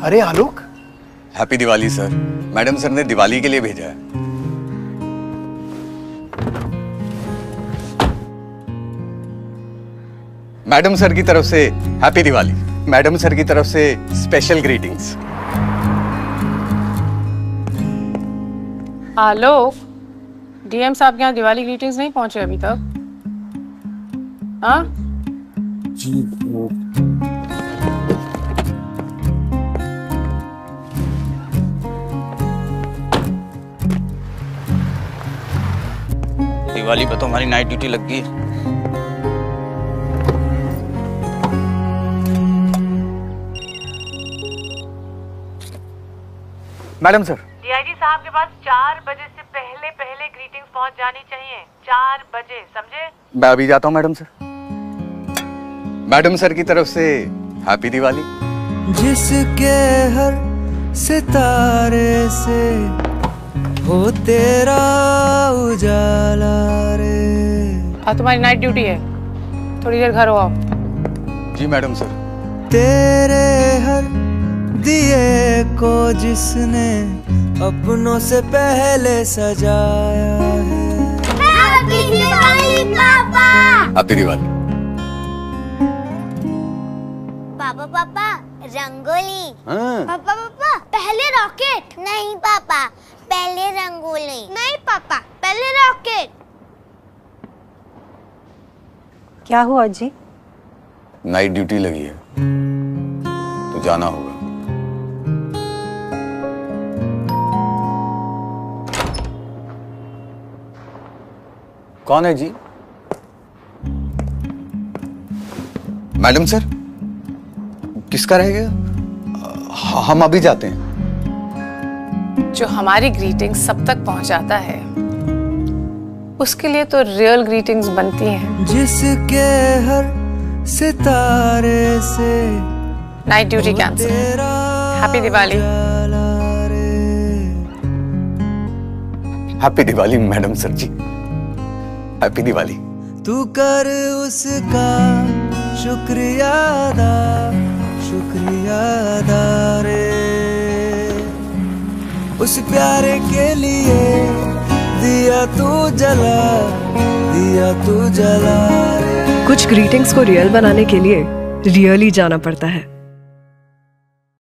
अरे Alok, happy Diwali sir. Madam sir ने दिवाली के लिए भेजा है। मैडम सर की तरफ से हैप्पी दिवाली। मैडम सर की तरफ से स्पेशल ग्रीटिंग्स। आलोक, डीएम साहब के यहाँ दिवाली ग्रीटिंग्स नहीं पहुंचे अभी तक? हाँ जी दिवाली पे तो हमारी नाइट ड्यूटी लग गई है। मैडम सर, डीआईजी साहब के पास 4 बजे से पहले पहले ग्रीटिंग्स पहुंच जानी चाहिए। 4 बजे, समझे? मैं अभी जाता हूँ मैडम सर। मैडम सर की तरफ से हैप्पी दिवाली। जिसके हर सितारे से हो तेरा उजाला रे। आज तुम्हारी नाइट ड्यूटी है, थोड़ी देर घर हो आओ। जी मैडम सर। तेरे हर दिए को जिसने अपनों से पहले सजाया है। हैप्पी दिवाली पापा। हैप्पी दिवाली। पापा पापा रंगोली। हाँ। पापा पापा पहले रॉकेट। नहीं पापा पहले रंगोली। नहीं पापा पहले रॉकेट। क्या हुआ जी? नाइट ड्यूटी लगी है तो जाना होगा। कौन है जी? मैडम सर, किसका रह गया? हम अभी जाते हैं। जो हमारी ग्रीटिंग्स सब तक पहुंचाता है उसके लिए तो रियल ग्रीटिंग्स बनती हैं। जिसके हर सितारे से night duty cancel. Happy Diwali. Happy Diwali madam sir ji. Happy Diwali. तू कर उसका शुक्रिया अदा रे। उस प्यारे के लिए दिया तू जला रे। कुछ ग्रीटिंग्स को रियल बनाने के लिए रियल ही जाना पड़ता है।